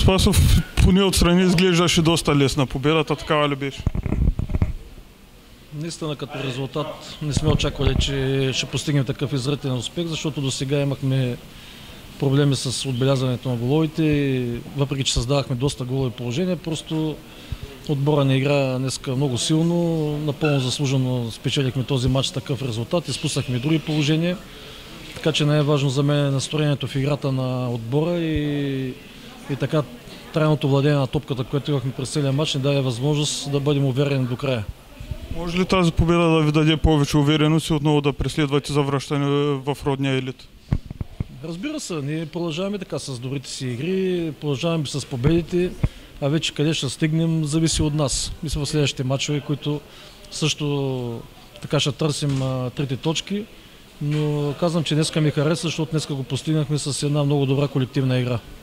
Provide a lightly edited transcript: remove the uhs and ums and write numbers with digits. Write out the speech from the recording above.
Спасов поне отстрани изглеждаше доста лесна победата, такава ли беше? Наистина като резултат не сме очаквали, че ще постигнем такъв изрътен успех, защото до сега имахме проблеми с отбелязването на головите, въпреки че създавахме доста голови положения, просто отбора не игра днеска много силно, напълно заслужено спечелихме този матч с такъв резултат, изпуснахме други положения, така че най-важно за мен е настроението в играта на отбора и така трайното владение на топката, което имахме през целия матч, ни даде възможност да бъдем уверени до края. Може ли тази победа да ви даде повече увереност и отново да преследвате за връщане в родния елит? Разбира се, ние продължаваме така с добрите си игри, продължаваме с победите, а вече къде ще стигнем зависи от нас. Мисля в следващите матчове, които също така ще търсим трите точки, но казвам, че днеска ми хареса, защото днеска го постигнахме с една много добра колективна игра.